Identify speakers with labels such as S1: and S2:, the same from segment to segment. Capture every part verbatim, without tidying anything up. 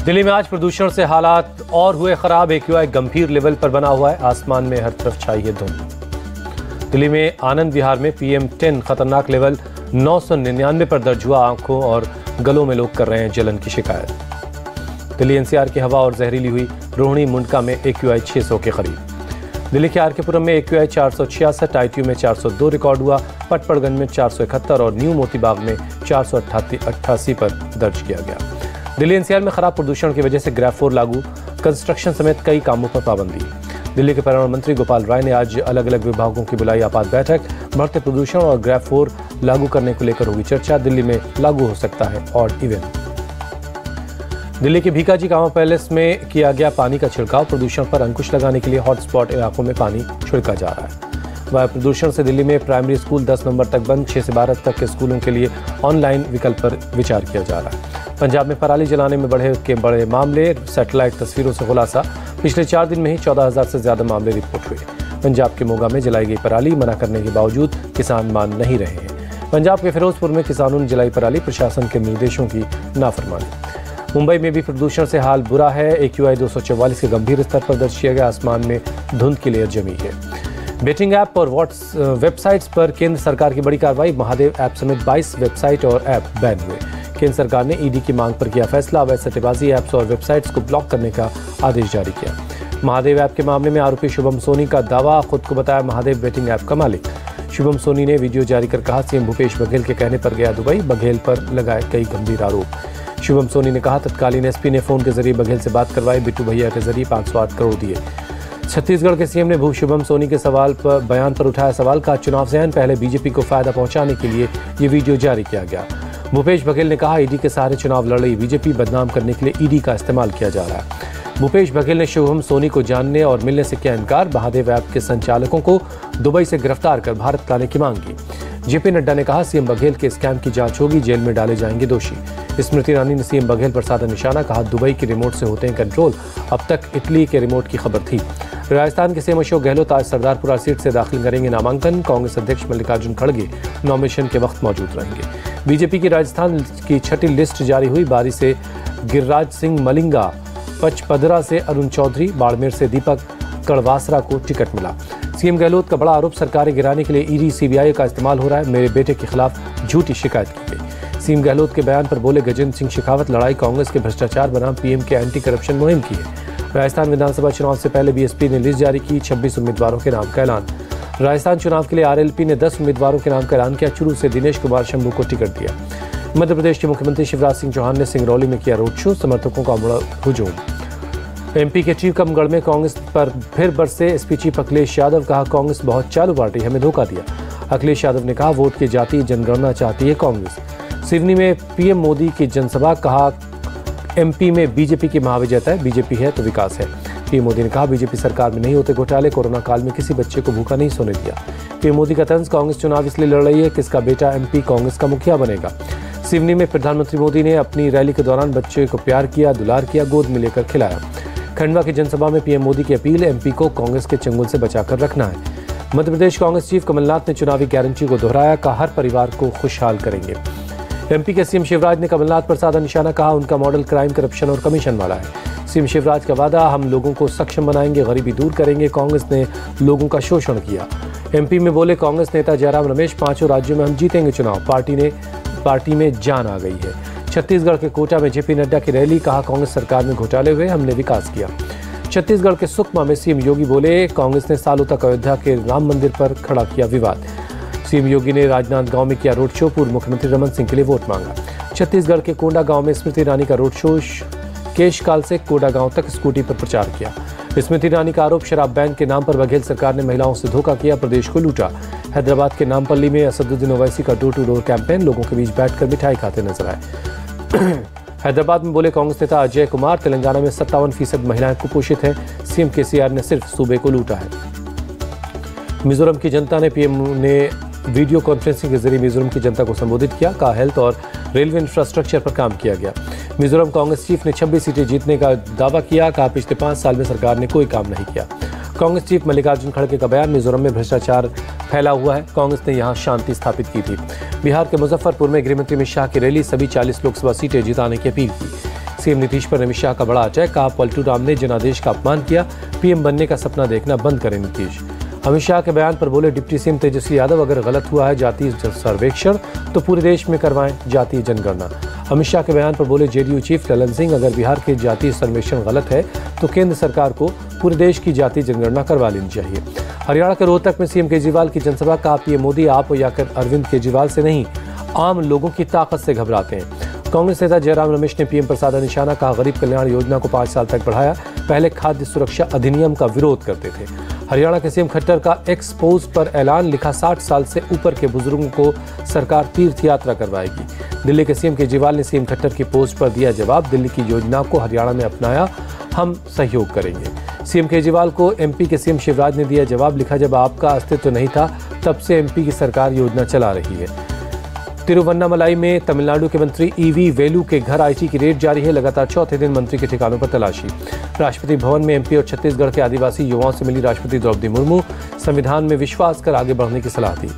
S1: दिल्ली में आज प्रदूषण से हालात और हुए खराब। एक्यूआई गंभीर लेवल पर बना हुआ है। आसमान में हर तरफ छाई है धुंध। दिल्ली में आनंद विहार में पीएम टेन खतरनाक लेवल नौ सौ निन्यानवे पर दर्ज हुआ। आंखों और गलों में लोग कर रहे हैं जलन की शिकायत। दिल्ली एनसीआर की हवा और जहरीली हुई। रोहिणी मुंडका में एक्यूआई छह सौ के करीब। दिल्ली के आर के पुरम में एक्यूआई चार सौ छियासठ, आईटीयू में चार सौ दो रिकॉर्ड हुआ। पटपड़गंज में चार सौ इकहत्तर और न्यू मोतीबाग में चार सौ अट्ठासी पर दर्ज किया गया। दिल्ली एनसीआर में खराब प्रदूषण की वजह से ग्रैफ फोर लागू, कंस्ट्रक्शन समेत कई कामों पर पाबंदी। दिल्ली के पर्यावरण मंत्री गोपाल राय ने आज अलग अलग विभागों की बुलाई आपात बैठक। बढ़ते प्रदूषण और ग्रैफ फोर लागू करने को लेकर होगी चर्चा। दिल्ली में लागू हो सकता है ऑड इवेंट। दिल्ली के भीकाजी कामा पैलेस में किया गया पानी का छिड़काव। प्रदूषण पर अंकुश लगाने के लिए हॉटस्पॉट इलाकों में पानी छिड़का जा रहा है। वायु प्रदूषण से दिल्ली में प्राइमरी स्कूल दस नवंबर तक बंद। छह से बारह तक के स्कूलों के लिए ऑनलाइन विकल्प पर विचार किया जा रहा है। पंजाब में पराली जलाने में बढ़े के बड़े मामले। सैटेलाइट तस्वीरों से खुलासा। पिछले चार दिन में ही चौदह हजार से ज्यादा मामले रिपोर्ट हुए। पंजाब के मोगा में जलाई गई पराली, मना करने के बावजूद किसान मान नहीं रहे हैं। पंजाब के फिरोजपुर में किसानों ने जलाई पराली, प्रशासन के निर्देशों की नाफरमानी। मुंबई में भी प्रदूषण से हाल बुरा है। एक्यूआई दो सौ चौवालीस के गंभीर स्तर पर दर्ज किया गया। आसमान में धुंध की लेयर जमी है। बेटिंग ऐप और व्हाट्स वेबसाइट्स पर केंद्र सरकार की बड़ी कार्रवाई। महादेव ऐप समेत बाईस वेबसाइट और ऐप बैन हुए। केंद्र सरकार ने ईडी की मांग पर किया फैसला। अवैध सट्टेबाजी ऐप्स और वेबसाइट्स को ब्लॉक करने का आदेश जारी किया। महादेव ऐप के मामले में आरोपी शुभम सोनी का दावा, खुद को बताया महादेव बेटिंग ऐप का मालिक। शुभम सोनी ने वीडियो जारी कर कहा, सीएम भूपेश बघेल के कहने पर गया दुबई। बघेल पर लगाए कई गंभीर आरोप। शुभम सोनी ने कहा, तत्कालीन एसपी ने फोन के जरिए बघेल से बात करवाई। बिट्टू भैया के जरिए पाँच सौ आठ करोड़ दिए। छत्तीसगढ़ के सीएम ने भू शुभम सोनी के सवाल पर बयान पर उठाया सवाल। का चुनाव से पहले बीजेपी को फायदा पहुंचाने के लिए ये वीडियो जारी किया गया। भूपेश बघेल ने कहा, ईडी के सहारे चुनाव लड़ रही बीजेपी बदनाम करने के लिए ईडी का इस्तेमाल किया जा रहा है। भूपेश बघेल ने शुभम सोनी को जानने और मिलने से किया इनकार। महादेव ऐप के संचालकों को दुबई से गिरफ्तार कर भारत लाने की मांग की। जेपी नड्डा ने कहा, सीएम बघेल के स्कैम की जांच होगी, जेल में डाले जाएंगे दोषी। स्मृति ईरानी ने सीएम बघेल पर साधा निशाना, कहा दुबई के रिमोट से होते हैं कंट्रोल, अब तक इटली के रिमोट की खबर थी। राजस्थान के सीएम अशोक गहलोत आज सरदारपुरा सीट से दाखिल करेंगे नामांकन। कांग्रेस अध्यक्ष मल्लिकार्जुन खड़गे नॉमिनेशन के वक्त मौजूद रहेंगे। बीजेपी की राजस्थान की छठी लिस्ट जारी हुई। बारी से गिरिराज सिंह मलिंगा, पचपदरा से अरुण चौधरी, बाड़मेर से दीपक कड़वासरा को टिकट मिला। सीएम गहलोत का बड़ा आरोप, सरकारें गिराने के लिए ईडी सीबीआई का इस्तेमाल हो रहा है। मेरे बेटे के खिलाफ झूठी शिकायत की गई। सीएम गहलोत के बयान पर बोले गजेंद्र सिंह शेखावत, लड़ाई कांग्रेस के भ्रष्टाचार बनाम पीएम के एंटी करप्शन मुहिम की है। राजस्थान विधानसभा चुनाव से पहले बीएसपी ने लिस्ट जारी की। छब्बीस उम्मीदवारों के नाम का ऐलान। राजस्थान चुनाव के लिए आरएलपी ने दस उम्मीदवारों के नाम का ऐलान किया। चुरू से दिनेश कुमार शंभू को टिकट दिया। मध्य प्रदेश के मुख्यमंत्री शिवराज सिंह चौहान ने सिंगरौली में किया रोड शो। समर्थकों का मुड़ा हुजूम। एमपी के टीकमगढ़ में कांग्रेस पर फिर बरसे एसपी चीफ अखिलेश यादव, कहा कांग्रेस बहुत चालू पार्टी, हमें धोखा दिया। अखिलेश यादव ने कहा, वोट की जाति जनगणना चाहती है कांग्रेस। सिवनी में पीएम मोदी की जनसभा, कहा एमपी में बीजेपी की महाविजयता है, बीजेपी है तो विकास है। पीएम मोदी ने कहा, बीजेपी सरकार में नहीं होते घोटाले, कोरोना काल में किसी बच्चे को भूखा नहीं सोने दिया। पीएम मोदी का तंज, कांग्रेस चुनाव इसलिए लड़ रही है किसका बेटा एमपी कांग्रेस का मुखिया बनेगा। सिवनी में प्रधानमंत्री मोदी ने अपनी रैली के दौरान बच्चे को प्यार किया, दुलार किया, गोद में लेकर खिलाया। खंडवा की जनसभा में पीएम मोदी की अपील, एमपी को कांग्रेस के चंगुल से बचाकर रखना है। मध्य प्रदेश कांग्रेस चीफ कमलनाथ ने चुनावी गारंटी को दोहराया, कहा हर परिवार को खुशहाल करेंगे। एमपी के सीएम शिवराज ने कमलनाथ पर साधा निशाना, कहा उनका मॉडल क्राइम, करप्शन और कमीशन वाला है। सीएम शिवराज का वादा, हम लोगों को सक्षम बनाएंगे, गरीबी दूर करेंगे, कांग्रेस ने लोगों का शोषण किया। एमपी में बोले कांग्रेस नेता जयराम रमेश, पांचों राज्यों में हम जीतेंगे चुनाव, पार्टी ने पार्टी में जान आ गई है। छत्तीसगढ़ के कोटा में जेपी नड्डा की रैली, कहा कांग्रेस सरकार में घोटाले हुए, हमने विकास किया। छत्तीसगढ़ के सुकमा में सीएम योगी बोले, कांग्रेस ने सालों तक अयोध्या के राम मंदिर पर खड़ा किया विवाद। सीएम योगी ने राजनांदगांव में किया रोड शो, पूर्व मुख्यमंत्री रमन सिंह के लिए वोट मांगा। छत्तीसगढ़ के कोंडा गांव में स्मृति ईरानी का रोड शो, केशकाल से कोंडा गांव तक स्कूटी पर प्रचार किया। स्मृति ईरानी का आरोप, शराब बैन के नाम पर बघेल सरकार ने महिलाओं से धोखा किया, प्रदेश को लूटा। हैदराबाद के नामपल्ली में असदुद्दीन ओवैसी का डोर टू डोर कैंपेन, लोगों के बीच बैठकर मिठाई खाते नजर आए। हैदराबाद में बोले कांग्रेस नेता अजय कुमार, तेलंगाना में सत्तावन फीसद महिलाएं कुपोषित हैं, सीएम केसीआर ने सिर्फ सूबे को लूटा है। मिजोरम की जनता ने पीएम ने वीडियो कॉन्फ्रेंसिंग के जरिए मिजोरम की जनता को संबोधित किया, कहा हेल्थ और रेलवे इंफ्रास्ट्रक्चर पर काम किया गया। मिजोरम कांग्रेस चीफ ने छब्बीस सीटें जीतने का दावा किया, कहा पिछले पाँच साल में सरकार ने कोई काम नहीं किया। कांग्रेस चीफ मल्लिकार्जुन खड़गे का बयान, मिजोरम में भ्रष्टाचार फैला हुआ है, कांग्रेस ने यहां शांति स्थापित की थी। बिहार के मुजफ्फरपुर में गृहमंत्री अमित शाह की रैली, सभी चालीस लोकसभा सीटें जिताने की अपील की। सीएम नीतीश पर अमित शाह का बड़ा अटैक, कहा पलटू राम ने जनादेश का अपमान किया, पीएम बनने का सपना देखना बंद करें नीतीश। अमित शाह के बयान पर बोले डिप्टी सीएम तेजस्वी यादव, अगर गलत हुआ है जातीय सर्वेक्षण तो पूरे देश में करवाएं जातीय जनगणना। अमित शाह के बयान पर बोले जेडीयू चीफ ललन सिंह, अगर बिहार के जातीय सर्वेक्षण गलत है तो केंद्र सरकार को पूरे देश की जातीय जनगणना करवा लेनी चाहिए। हरियाणा के रोहतक में सीएम केजरीवाल की जनसभा, कहा पीएम मोदी आप या कर अरविंद केजरीवाल से नहीं, आम लोगों की ताकत से घबराते हैं। कांग्रेस नेता जयराम रमेश ने पीएम पर साधा निशाना, कहा गरीब कल्याण योजना को पाँच साल तक बढ़ाया, पहले खाद्य सुरक्षा अधिनियम का विरोध करते थे। हरियाणा के सीएम खट्टर का एक्स पोस्ट पर ऐलान, लिखा साठ साल से ऊपर के बुजुर्गों को सरकार तीर्थ यात्रा करवाएगी। दिल्ली के सीएम केजरीवाल ने सीएम खट्टर की पोस्ट पर दिया जवाब, दिल्ली की योजना को हरियाणा में अपनाया, हम सहयोग करेंगे। सीएम केजरीवाल को एमपी के सीएम शिवराज ने दिया जवाब, लिखा जब आपका अस्तित्व नहीं था तब से एमपी की सरकार योजना चला रही है। तिरुवन्नामलाई में तमिलनाडु के मंत्री ईवी वेलू के घर आईटी की रेड जारी है, लगातार चौथे दिन मंत्री के ठिकानों पर तलाशी। राष्ट्रपति भवन में एमपी और छत्तीसगढ़ के आदिवासी युवाओं से मिली राष्ट्रपति द्रौपदी मुर्मू, संविधान में विश्वास कर आगे बढ़ने की सलाह दी।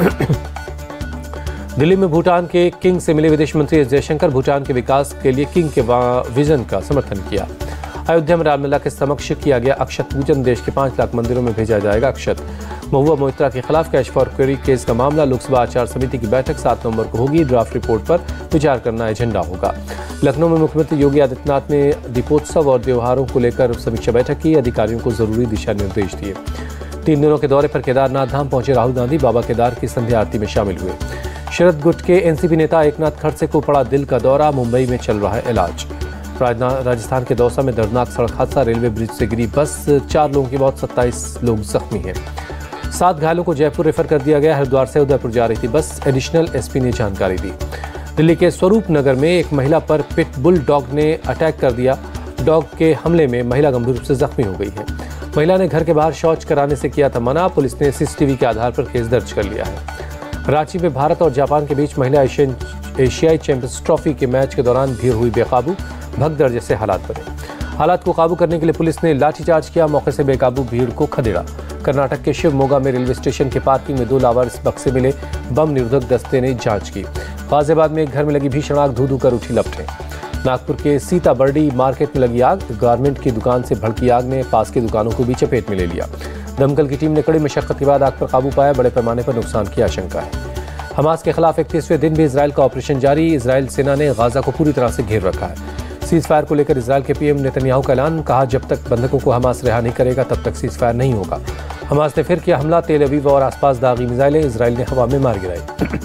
S1: दिल्ली में भूटान के किंग से मिले विदेश मंत्री एस जयशंकर, भूटान के विकास के लिए किंग के विजन का समर्थन किया। अयोध्या में रामलला के समक्ष किया गया अक्षत पूजन, देश के पांच लाख मंदिरों में भेजा जाएगा अक्षत। महुआ मोइत्रा के खिलाफ कैश फॉर क्वेरी केस का मामला, लोकसभा आचार समिति की बैठक सात नवंबर को होगी, ड्राफ्ट रिपोर्ट पर विचार करना एजेंडा होगा। लखनऊ में मुख्यमंत्री योगी आदित्यनाथ ने दीपोत्सव और त्योहारों को लेकर समीक्षा बैठक की, अधिकारियों को जरूरी दिशा निर्देश दिए। तीन दिनों के दौरे पर केदारनाथ धाम पहुंचे राहुल गांधी, बाबा केदार की संध्या आरती में शामिल हुए। शरद गुट के एनसीपी नेता एकनाथ खड़से को पड़ा दिल का दौरा, मुंबई में चल रहा है इलाज। राजस्थान के दौसा में दर्दनाक सड़क हादसा, रेलवे ब्रिज से गिरी बस, चार लोगों की मौत, सत्ताईस लोग जख्मी हैं। सात घायलों को जयपुर रेफर कर दिया गया, हरिद्वार से उदयपुर जा रही थी बस, एडिशनल एसपी ने जानकारी दी। दिल्ली के स्वरूप नगर में एक महिला पर पिट बुल डॉग ने अटैक कर दिया, डॉग के हमले में महिला गंभीर रूप से जख्मी हो गई है। महिला ने घर के बाहर शौच कराने से किया था मना, पुलिस ने सीसीटीवी के आधार पर केस दर्ज कर लिया है। रांची में भारत और जापान के बीच महिला एशियन एशियाई चैंपियंस ट्रॉफी के मैच के दौरान भीड़ हुई बेकाबू, भगदड़ जैसे हालात बने। हालात को काबू करने के लिए पुलिस ने लाठीचार्ज किया, मौके से बेकाबू भीड़ को खदेड़ा। कर्नाटक के शिवमोगा में रेलवे स्टेशन के पार्किंग में दो लावारिस बक्से मिले, बम निरोधक दस्ते ने जांच की। गाजियाबाद में एक घर में लगी भीषण आग, धू धू कर उठी लपटें। नागपुर के सीताबर्डी मार्केट में लगी आग, गारमेंट की दुकान से भड़की आग ने पास की दुकानों को भी चपेट में ले लिया। दमकल की टीम ने कड़ी मशक्कत के बाद आग पर काबू पाया, बड़े पैमाने पर नुकसान की आशंका है। हमास के खिलाफ इकतीसवें दिन भी इजरायल का ऑपरेशन जारी, इजरायल सेना ने गाजा को पूरी तरह से घेर रखा है। सीज फायर को लेकर इजरायल के पीएम नेतन्याहू का ऐलान, कहा जब तक बंधकों को हमास रिहा नहीं करेगा तब तक सीज फायर नहीं होगा। हमास ने फिर किया हमला, तेल अवीव और आसपास दागी मिसाइलें इजरायल ने हवा में मार गिराई।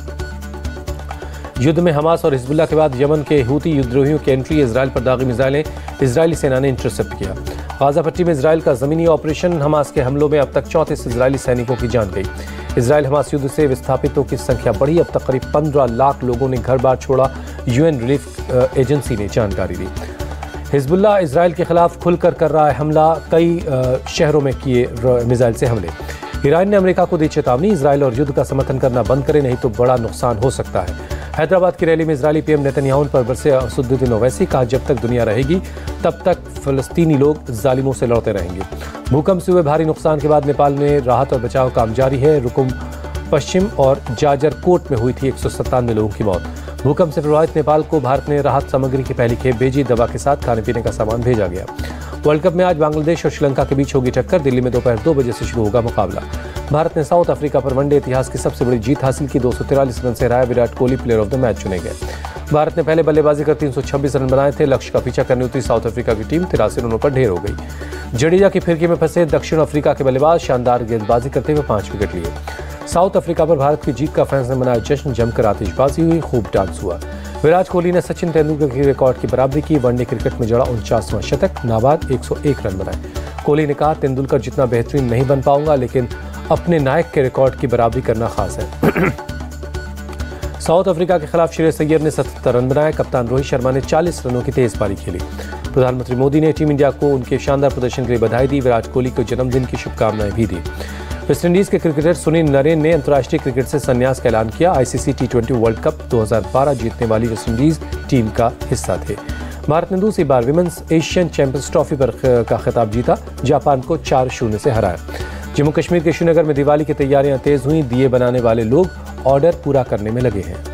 S1: युद्ध में हमास और हिजबुल्लाह के बाद यमन के हूती विद्रोहियों की एंट्री, इजरायल पर दागी मिसाइलें इजरायली सेना ने इंटरसेप्ट किया। गाजा पट्टी में इजरायल का जमीनी ऑपरेशन, हमास के हमलों में अब तक चौंतीस इजरायली सैनिकों की जान गई। इजरायल हमास युद्ध से विस्थापितों की संख्या बढ़ी, अब तक करीब पंद्रह लाख लोगों ने घर बार छोड़ा, यूएन रिलीफ एजेंसी ने जानकारी दी। हिजबुल्लाह इजरायल के खिलाफ खुलकर कर रहा है हमला, कई शहरों में किए मिसाइल से हमले। ईरान ने अमेरिका को दी चेतावनी, इजरायल और युद्ध का समर्थन करना बंद करे नहीं तो बड़ा नुकसान हो सकता है। हैदराबाद की रैली में इजरायली पीएम नेतन्याहू पर बरसे असदुद्दीन ओवैसी, कहा जब तक दुनिया रहेगी तब तक फलस्तीनी लोग जालिमों से लड़ते रहेंगे। भूकंप से हुए भारी नुकसान के बाद नेपाल में राहत और बचाव काम जारी है। रुकुम पश्चिम और जाजरकोट में हुई थी एक सौ सत्तानवे लोगों की मौत। भूकंप से प्रभावित नेपाल को भारत ने राहत सामग्री की पहली खेप भेजी, दवा के साथ खाने पीने का सामान भेजा गया। वर्ल्ड कप में आज बांग्लादेश और श्रीलंका के बीच होगी टक्कर, दिल्ली में दोपहर दो बजे से शुरू होगा मुकाबला। भारत ने साउथ अफ्रीका पर वनडे इतिहास की सबसे बड़ी जीत हासिल की, दो सौ तिरालीस रन से हराया, Virat Kohli player of the match चुने गए। भारत ने पहले बल्लेबाजी कर तीन सौ छब्बीस रन बनाए थे, लक्ष्य का पीछा करने उतरी साउथ अफ्रीका की टीम तिरासी रनों पर ढेर हो गई। जडेजा की फिरकी में फंसे दक्षिण अफ्रीका के बल्लेबाज शानदार गेंदबाजी करते हुए पांच विकेट लिए। साउथ अफ्रीका पर भारत की जीत का फैंस ने मनाया जश्न, जमकर आतिशबाजी हुई, खूब डांस हुआ। विराट कोहली ने सचिन तेंदुलकर के रिकॉर्ड की बराबरी की, वनडे क्रिकेट में जड़ा उनचासवां शतक, नाबाद एक सौ एक रन बनाए। कोहली ने कहा तेंदुलकर जितना बेहतरीन नहीं बन पाऊंगा लेकिन अपने नायक के रिकॉर्ड की बराबरी करना खास है। साउथ अफ्रीका के खिलाफ श्रेयस अय्यर ने सतहत्तर रन बनाए, कप्तान रोहित शर्मा ने चालीस रनों की तेज पारी खेली। प्रधानमंत्री मोदी ने टीम इंडिया को उनके शानदार प्रदर्शन के लिए बधाई दी, विराट कोहली को जन्मदिन की शुभकामनाएं भी दी। वेस्टइंडीज के क्रिकेटर सुनील नरेन ने अंतर्राष्ट्रीय क्रिकेट से संन्यास का ऐलान किया, ICC T twenty world cup दो हज़ार बारह जीतने वाली वेस्टइंडीज टीम का हिस्सा थे। भारत ने दूसरी बार विमेंस एशियन चैंपियंस ट्रॉफी पर का खिताब जीता, जापान को चार शून्य से हराया। जम्मू कश्मीर के श्रीनगर में दिवाली की तैयारियां तेज हुई, दिए बनाने वाले लोग ऑर्डर पूरा करने में लगे हैं।